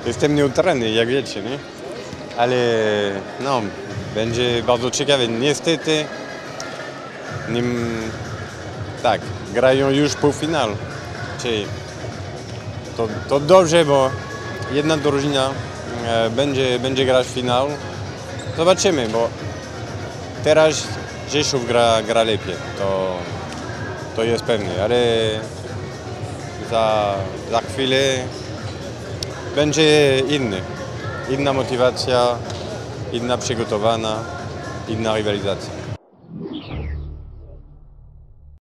jestem neutralny, jak wiecie, nie? Ale no, będzie bardzo ciekawe. Niestety, tak, grają już półfinał. Czyli to dobrze, bo jedna drużyna będzie grać finał. Zobaczymy, bo teraz Rzeszów gra lepiej, to jest pewne, ale za chwilę będzie inna motywacja, inna przygotowana, inna rywalizacja.